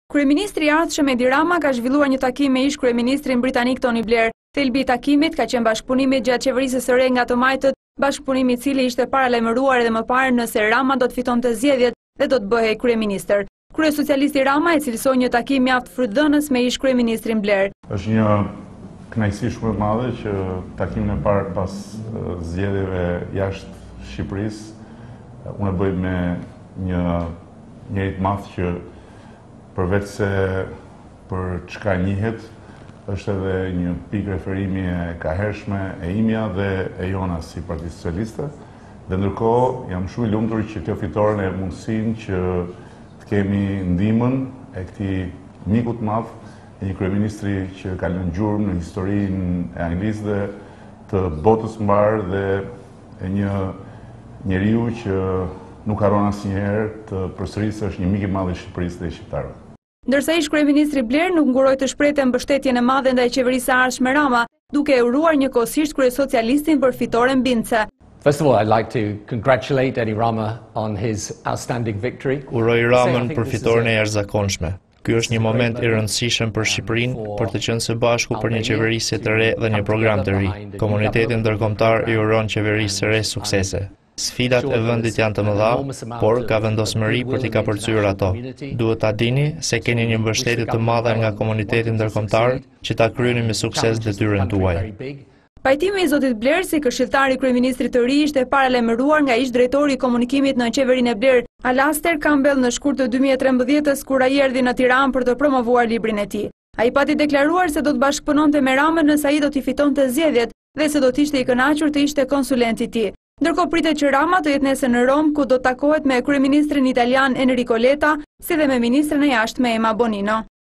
Kryeministri i ardhshëm Edi Rama ka zhvilluar një takim me ish kryeministrin britanik Tony Blair. Thelbi i takimit ka qenë bashkëpunimi gjatë qeverisë së re nga të majtët, bashkëpunimi i cili ishte paralajmëruar edhe më parë nëse Rama do të fitonte zgjedhjet dhe do të bëhej kryeministër. Kryesocialisti Rama e cilësoi një takim mjaft frytdhënës me ish kryeministrin Blair. Është një kënaqësi shumë e madhe që takimin e parë pas zgjedhjeve jashtë Shqipërisë unë e bëj me njëri të madh që përveç se për çka njihet, është edhe një pikë referimi e kahershme e imja dhe e jona si Parti Socialiste. Dhe ndërkohë jam shumë i lumtur që kjo fitore e mundësinë që të kemi ndihmën e këtij miku të madh, e një kryeministri që ka lënë gjurmë në historinë e Anglisë të botës mbar dhe e një njeriu që nuk harron asnjëherë të përsërisë është një mik i madh i Shqipërisë dhe i shqiptarëve. Ndërsa ish kryeministri Blair nuk nguroi të shprehte mbështetjen e madhe ndaj qeverisë së ardhshme Rama, duke e uruar njëkohësisht kryesocialistin për fitoren bindse. First of all, I'd like to congratulate Edi Rama on his outstanding victory. Uroj Ramën për fitoren e jashtëzakonshme. Ky është një moment i rëndësishëm për Shqipërinë për të qenë së bashku për një qeverisje të re dhe një program të ri. Komuniteti ndërkombëtar i uron qeverisë së re suksese. Sfidat e vendit janë të mëdha, por ka vendosmëri për t'i kapërcyer ato. Duhet ta dini se keni një mbështetje të madhe nga komuniteti ndërkombëtar që ta kryeni me sukses detyrën tuaj. Pajtimi i zotit Blair si këshilltar i kryeministrit të ri ishte paralajmëruar nga ish drejtori i komunikimit në qeverinë e Blair, Alastair Campbell, në shkurt të 2013 kur ai erdhi në Tiranë për të promovuar librin e tij. Ai pati deklaruar se do të bashkëpunonte me Ramën nëse ai do t'i fitonte zgjedhjet dhe se do të ishte i kënaqur të ishte konsulenti i tij. Ndërkohë pritet që Rama të jetë nesër në Rom, ku do të takohet me kryeministrin italian Enrico Letta, si dhe me ministren e jashtme Emma Bonino.